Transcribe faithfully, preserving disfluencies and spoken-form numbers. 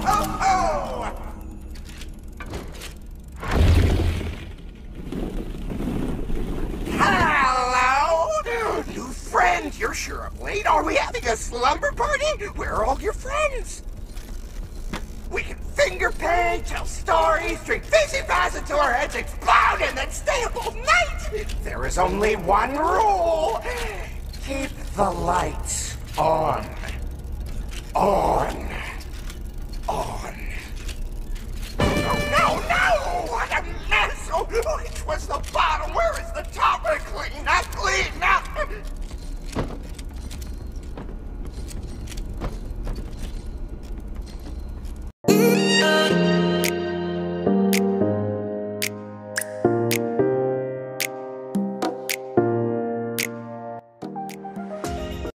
ho, ho! Hello! New friend, you're sure I'm late. Are we having a slumber party? Where are all your friends? We can finger paint, tell stories, drink fizzy fast until our heads explode, and then stay up all night! There is only one rule. Keep the lights on. On.